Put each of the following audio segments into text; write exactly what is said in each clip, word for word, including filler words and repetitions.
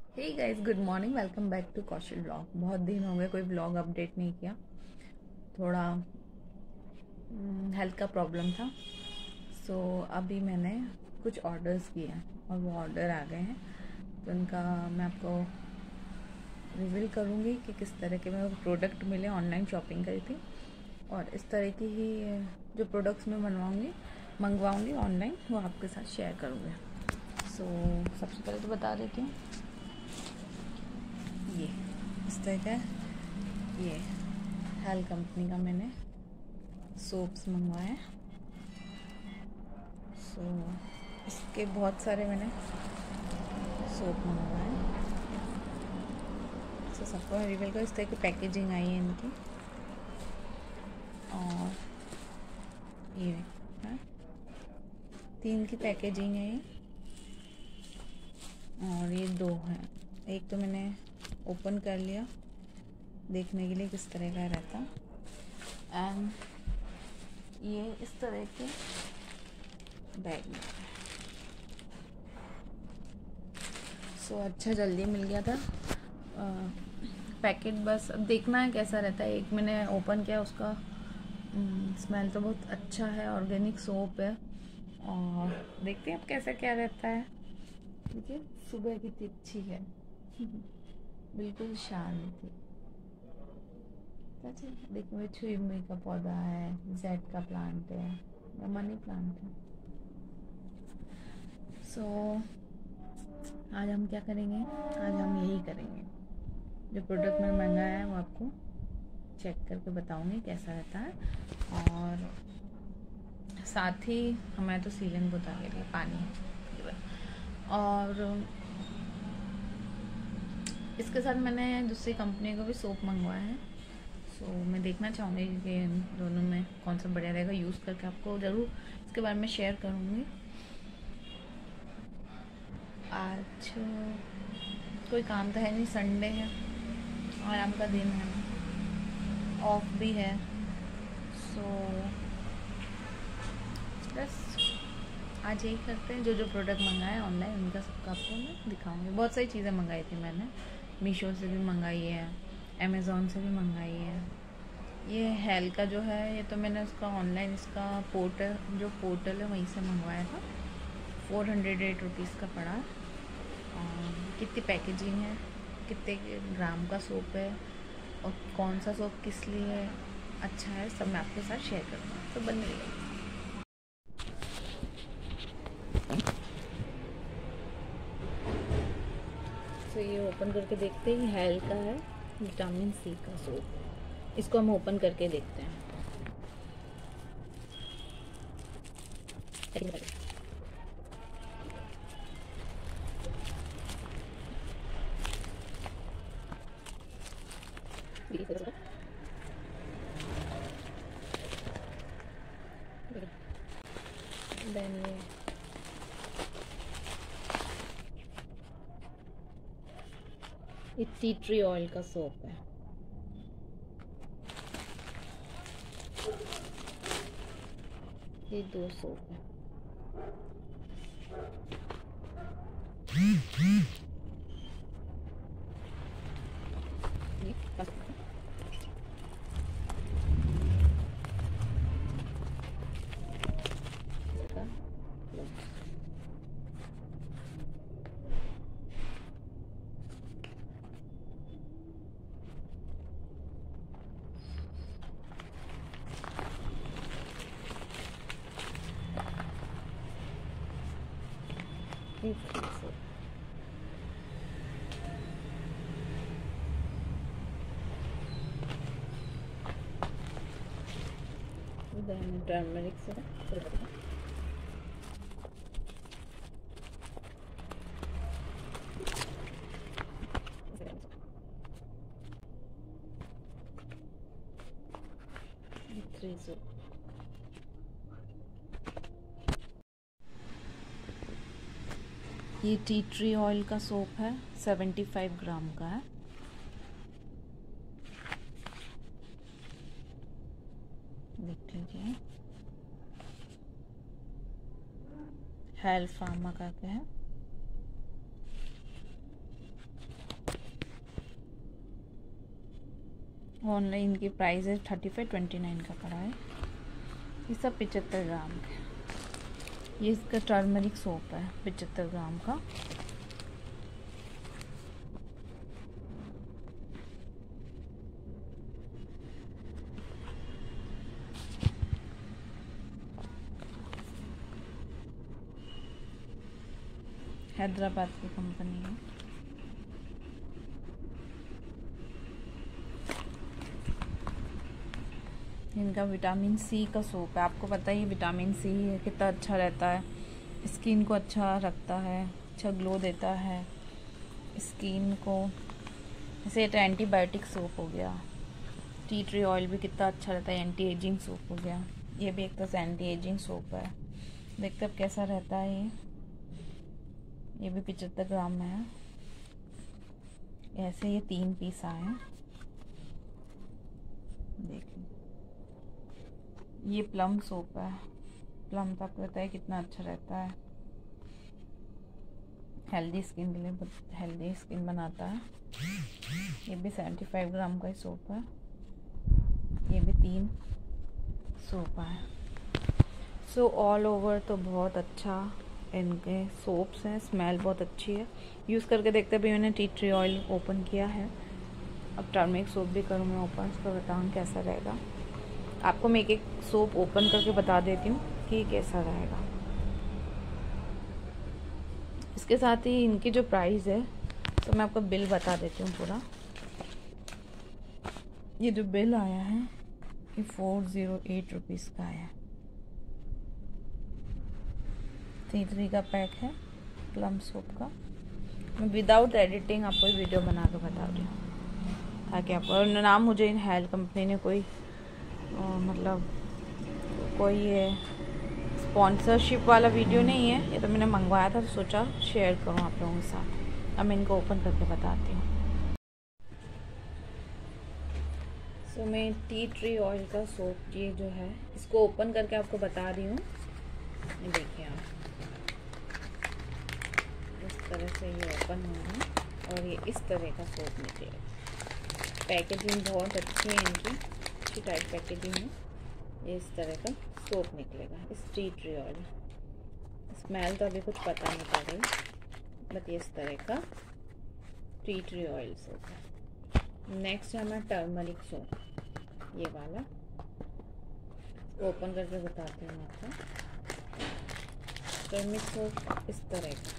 Hey guys, good morning. Welcome back to Kaushal blog. बहुत दिन हो गए कोई ब्लॉग अपडेट नहीं किया। थोड़ा हेल्थ का प्रॉब्लम था। सो so, अभी मैंने कुछ ऑर्डर्स किए हैं और वो ऑर्डर आ गए हैं, तो उनका मैं आपको रिवील करूँगी कि किस तरह के मेरे को प्रोडक्ट मिले। ऑनलाइन शॉपिंग करी थी और इस तरह की ही जो प्रोडक्ट्स मैं बनवाऊँगी मंगवाऊँगी ऑनलाइन, वो आपके साथ शेयर करूँगी। सो so, सबसे पहले तो बता देती हूँ, ये इस तरह का ये हेल कंपनी का मैंने सोप्स मंगवाए। सो so, इसके बहुत सारे मैंने सोप मंगवाए। सो so, सबको मैं रिवील कर, इस तरह की पैकेजिंग आई है इनकी। और ये है, तीन की पैकेजिंग है ये, और ये दो हैं। एक तो मैंने ओपन कर लिया देखने के लिए किस तरह का रहता, एंड ये इस तरह के बैग में। सो so, अच्छा जल्दी मिल गया था पैकेट। बस अब देखना है कैसा रहता है। एक मैंने ओपन किया, उसका स्मेल तो बहुत अच्छा है, ऑर्गेनिक सोप है। और देखते हैं अब कैसा क्या रहता है। देखिए सुबह की तिरछी है बिल्कुल शांत थी। देखिए छुई मुई का पौधा है, जेड का प्लांट है, या मनी प्लांट है। सो so, आज हम क्या करेंगे, आज हम यही करेंगे। जो प्रोडक्ट मैंने मंगाया है वो आपको चेक करके बताऊंगी कैसा रहता है। और साथ ही हमें तो सीलिंग बता के लिए पानी, और इसके साथ मैंने दूसरी कंपनी का भी सोप मंगवाया है। सो so, मैं देखना चाहूँगी कि इन दोनों में कौन सा बढ़िया रहेगा। यूज़ करके आपको ज़रूर इसके बारे में शेयर करूँगी। आज कोई काम तो है नहीं, संडे है, आराम का दिन है, ऑफ भी है। सो बस आज यही करते हैं। जो जो प्रोडक्ट मंगाए ऑनलाइन उनका सबका आपको मैं दिखाऊंगी। बहुत सारी चीज़ें मंगाई थी मैंने, मीशो से भी मंगाई है, अमेज़ोन से भी मंगाई है। ये हेल का जो है, ये तो मैंने उसका ऑनलाइन, इसका पोर्टल, जो पोर्टल है वहीं से मंगवाया था। फोर हंड्रेड एट रुपीज़ का पड़ा। और कितनी पैकेजिंग है, कितने ग्राम का सोप है, और कौन सा सोप किस लिए अच्छा है, सब मैं आपके साथ शेयर करूँगा। तो बन रही है। तो ये ओपन करके देखते हैं। हेल का है, विटामिन सी का सोप। इसको हम ओपन करके देखते हैं। देन ये ये टी ट्री ऑयल का सोप है। ये दो सोप है। ये सोप देन टर्मरिक से थ्री सोप। ये टी ट्री ऑयल का सोप है, सेवेंटी फाइव ग्राम का है। देख लीजिए, हेल फार्मा का क्या है। ऑनलाइन की प्राइस है थर्टी फाइव ट्वेंटी नाइन का पड़ा है। ये सब पिचहत्तर ग्राम का। ये इसका टर्मरिक सोप है पिचहत्तर ग्राम का। हैदराबाद की कंपनी है। इनका विटामिन सी का सोप है। आपको पता ही विटामिन सी है कितना अच्छा रहता है, स्किन को अच्छा रखता है, अच्छा ग्लो देता है स्किन को। जैसे ये एंटीबायोटिक सोप हो गया। टी ट्री ऑयल भी कितना अच्छा रहता है, एंटी एजिंग सोप हो गया। ये भी एक तरह से एंटी एजिंग सोप है। देखते अब कैसा रहता है ये। ये भी पिचहत्तर ग्राम में है। ऐसे ये तीन पीस आए हैं। देखिए ये प्लम सोप है। प्लम तो आपको पता है कितना अच्छा रहता है, हेल्दी स्किन के लिए हेल्दी स्किन बनाता है। ये भी सेवेंटी फाइव ग्राम का ही सोप है। ये भी तीन सोप है। सो ऑल ओवर तो बहुत अच्छा इनके सोप्स हैं। स्मेल बहुत अच्छी है। यूज़ करके देखते हैं। भी मैंने टी ट्री ऑयल ओपन किया है। अब टर्मरिक सोप भी करूँ मैं ओपन, उसका बताऊँ कैसा रहेगा। आपको मैं एक एक सोप ओपन करके बता देती हूँ कि कैसा रहेगा। इसके साथ ही इनकी जो प्राइस है तो मैं आपको बिल बता देती हूँ पूरा। ये जो बिल आया है ये फोर ज़ीरो एट रुपीज़ का है। थ्री थ्री का पैक है प्लम सोप का। मैं विदाउट एडिटिंग आपको वीडियो बना के बता रही हूँ ताकि आपको नाम मुझे इन हेल्थ कंपनी ने कोई आ, मतलब कोई ये स्पॉन्सरशिप वाला वीडियो नहीं है। ये तो मैंने मंगवाया था तो सोचा शेयर करूँ आप लोगों के साथ। अब मैं इनको ओपन करके बताती हूँ। सो so, मैं टी ट्री ऑयल का सोप ये जो है इसको ओपन करके आपको बता रही हूँ। ये देखिए आप इस तरह से ये ओपन होगा और ये इस तरह का सोप निकलेगा। पैकेजिंग बहुत अच्छी है इनकी, अच्छी टाइट पैकेजिंग है। ये इस तरह का सोप निकलेगा इस टी ट्री ऑयल। स्मेल तो अभी कुछ पता नहीं पड़ रही, बट ये इस तरह का टी ट्री ऑयल सोप है। नेक्स्ट है हमारा टर्मरिक सोप, ये वाला ओपन करके बताती हूँ आपको। टर्मरिक सोप इस तरह का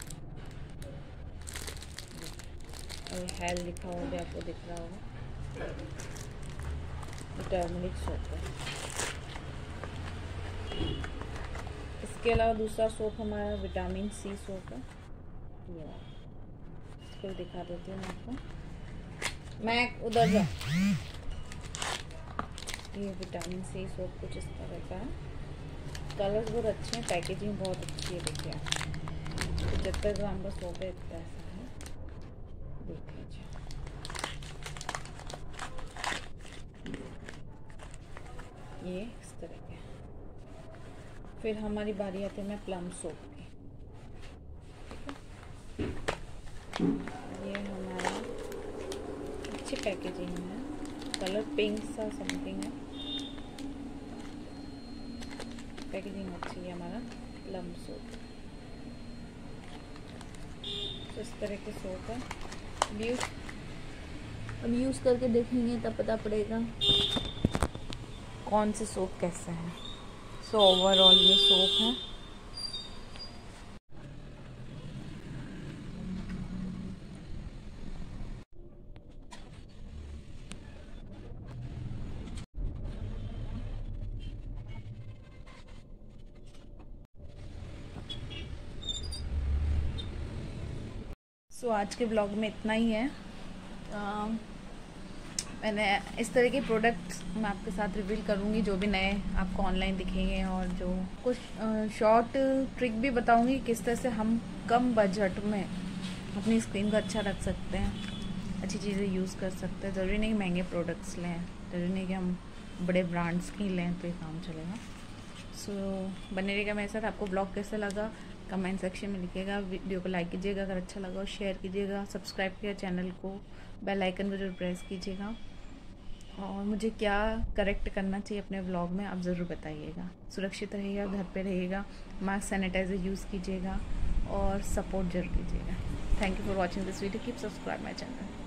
और हेल लिखा होगा, आपको दिख रहा होगा। ये टर्मरिक सोप है। इसके अलावा दूसरा सोप हमारा विटामिन सी सोप है। ये इसको दिखा देती हूँ आपको। मैं उधर जा। ये विटामिन सी सोप कुछ इस तरह का है। कलर्स बहुत अच्छे हैं, पैकेजिंग बहुत अच्छी है। देखिए पचहत्तर ग्राम का सोप है, इतना ऐसा है। देख लीजिए ये इस तरह के। फिर हमारी बारी आती है मैं प्लम सोप की। ये हमारा अच्छी पैकेजिंग है, कलर पिंक सा समथिंग है। पैकेजिंग अच्छी है हमारा प्लम सोप। तो इस तरह के सोप है। यूज अब यूज़ करके देखेंगे तब पता पड़ेगा कौन से सोप कैसे हैं। सो ओवरऑल ये सोप है। सो so, आज के ब्लॉग में इतना ही है। आ, मैंने इस तरह के प्रोडक्ट्स मैं आपके साथ रिवील करूँगी जो भी नए आपको ऑनलाइन दिखेंगे, और जो कुछ शॉर्ट ट्रिक भी बताऊँगी किस तरह से हम कम बजट में अपनी स्किन को अच्छा रख सकते हैं, अच्छी चीज़ें यूज़ कर सकते हैं। ज़रूरी नहीं महंगे प्रोडक्ट्स लें, ज़रूरी नहीं कि हम बड़े ब्रांड्स की लें तो ये काम चलेगा। सो so, बने रहेगा मेरे साथ। आपको ब्लॉग कैसा लगा कमेंट सेक्शन में लिखिएगा। वीडियो को लाइक कीजिएगा अगर अच्छा लगा, और शेयर कीजिएगा। सब्सक्राइब किया चैनल को, बेल आइकन पर जरूर प्रेस कीजिएगा। और मुझे क्या करेक्ट करना चाहिए अपने व्लॉग में, आप ज़रूर बताइएगा। सुरक्षित रहिएगा, घर पे रहिएगा, मास्क सैनिटाइज़र यूज़ कीजिएगा और सपोर्ट जरूर कीजिएगा। Thank you for watching this video, keep subscribe my channel.